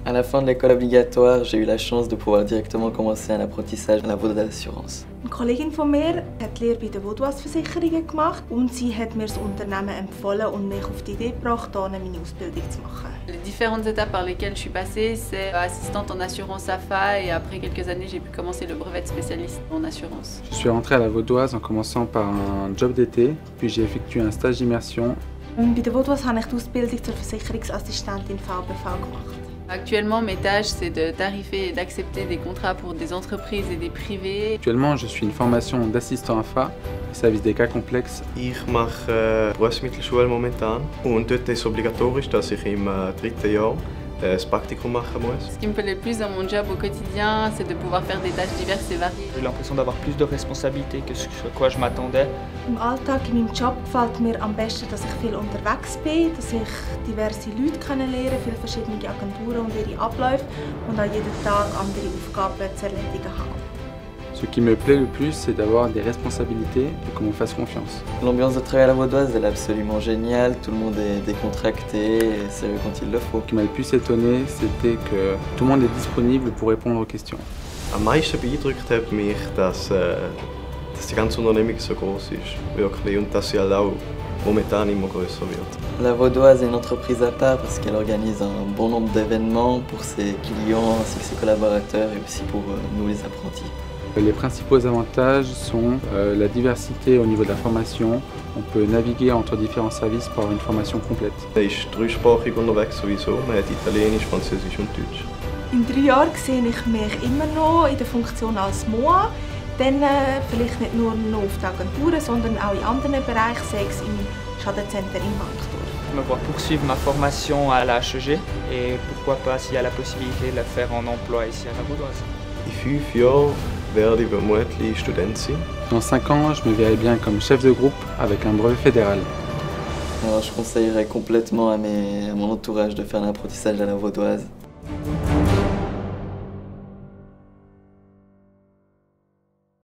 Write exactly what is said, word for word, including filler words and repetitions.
À la fin de l'école obligatoire, j'ai eu la chance de pouvoir directement commencer un apprentissage à la Vaudoise Assurance. Eine Kollegin von mir hat die Lehre bei den Vaudoise Versicherungen gemacht und sie hat mir das Unternehmen empfohlen und mich auf die Idee gebracht, hier meine Ausbildung zu machen. Les différentes étapes par lesquelles je suis passée, c'est assistante en assurance A F A et après quelques années, j'ai pu commencer le brevet de spécialiste en assurance. Je suis rentrée à la Vaudoise en commençant par un job d'été, puis j'ai effectué un stage d'immersion. Bei der Vaudoise habe ich die Ausbildung zur Versicherungsassistentin V B V gemacht. Actuellement, mes tâches, c'est de tarifer et d'accepter des contrats pour des entreprises et des privés. Actuellement, je suis une formation d'assistant A F A, Service des cas complexes. Ich mache äh, Berufsmittelschule momentan und dort ist es obligatorisch, dass ich im äh, dritten Jahr äh, das Praktikum machen muss. Ce qui me plaît le plus dans mon job au quotidien, c'est de pouvoir faire des tâches diverses et variées. J'ai l'impression d'avoir plus de responsabilités que ce à quoi je m'attendais. Im Alltag, in meinem Job, gefällt mir am besten, dass ich viel unterwegs bin, dass ich diverse Leute kennenlerne, viele verschiedene Agenturen und ihre Abläufe und auch jeden Tag andere Aufgaben zu erledigen habe. Ce qui me plaît le plus, c'est d'avoir des responsabilités et qu'on me fasse confiance. L'ambiance de travail à la Vaudoise elle est absolument géniale, tout le monde est décontracté et sérieux quand il le faut. Ce qui m'a le plus étonné, c'était que tout le monde est disponible pour répondre aux questions. Am meisten beeindruckt hat mich, dass, äh, dass die ganze Unternehmung so groß ist, wirklich, und dass sie halt auch momentan immer größer wird. La Vaudoise est une entreprise à part parce qu'elle organise un bon nombre d'événements pour ses clients ainsi que ses collaborateurs et aussi pour nous les apprentis. Les principaux avantages sont euh, la diversité au niveau de la formation. On peut naviguer entre différents services pour avoir une formation complète. Man ist dreisprachig unterwegs sowieso, man hat Italienisch, Französisch und Deutsch. In drei Jahren sehe ich mich immer noch in der Funktion als M O A. Dann äh, vielleicht nicht nur noch auf den Agenturen, sondern auch in anderen Bereichen, sei es im Schadenzentrum in Wankdorf. Je me vois poursuivre ma formation à la H E G et pourquoi pas s'il y a la possibilité de la faire en emploi ici à la Vaudoise. In fünf Jahren werde ich vermutlich Student sein. Dans cinq ans, je me verrai bien comme chef de groupe avec un brevet fédéral. Alors, je conseillerais complètement à, mes, à mon entourage de faire un apprentissage à la Vaudoise.